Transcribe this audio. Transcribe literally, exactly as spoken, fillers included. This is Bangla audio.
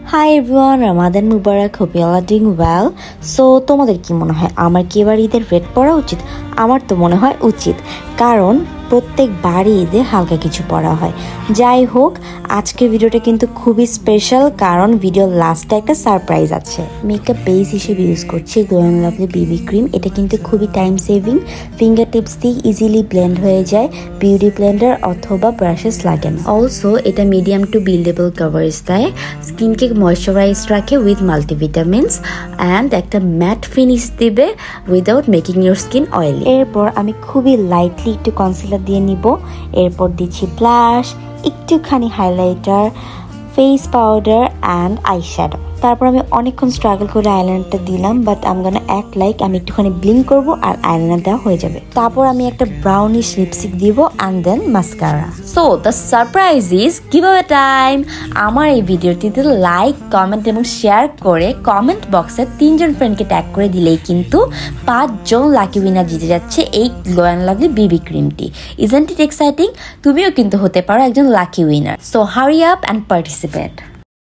হাই এভরিওয়ান, রমাদান মুবারক। Hope you are doing well. So তোমাদের কি মনে হয় আমার কি এবার ঈদের রেড পরা উচিত? আমার তো মনে হয় উচিত, কারণ প্রত্যেক বাড়ি ঈদে হালকা কিছু পরা হয়। যাই হোক, আজকের ভিডিওটা কিন্তু খুবই স্পেশাল, কারণ ভিডিওর লাস্টে একটা সারপ্রাইজ আছে। মেকআপ বেস হিসেবে ইউজ করছি Glow and lovely BB cream. এটা কিন্তু খুবই টাইম সেভিং, ফিঙ্গার টিপস দিয়ে ইজিলি ব্লেন্ড হয়ে যায়, বিউটি ব্লেন্ডার অথবা ব্রাশেস লাগে না। অলসো এটা মিডিয়াম টু বিল্ডেবল কভারেজ দেয়, স্কিনকে ময়শ্চারাইজ রাখে উইথ মাল্টিভিটামিনস, অ্যান্ড একটা ম্যাট ফিনিশ দিবে without making your skin oily. এরপর আমি খুবই লাইটলি একটু কনসিলার দিয়ে নিব। এরপর দিচ্ছি ব্লাশ, একটুখানি highlighter, face powder and eyeshadow. তারপর আমি অনেকক্ষণ স্ট্রাগল করে আইলাইনারটা দিলাম, বাট আমি গোনা অ্যাক্ট লাইক আমি একটুখানি ব্লিঙ্ক করব আর আইলাইনার দেওয়া হয়ে যাবে। তারপর আমি একটা ব্রাউনিশ লিপস্টিক দিব and then mascara. So the surprise is giveaway time. আমার এই ভিডিওটিতে লাইক, কমেন্ট এবং শেয়ার করে কমেন্ট বক্সে তিনজন ফ্রেন্ডকে ট্যাগ করে দিলেই কিন্তু পাঁচজন লাকি উইনার জিতে যাচ্ছে এই গ্লো অ্যান্ড লাভলি বিবি ক্রিমটি। Isn't it exciting? তুমিও কিন্তু হতে পারো একজন lucky winner. So hurry up and participate.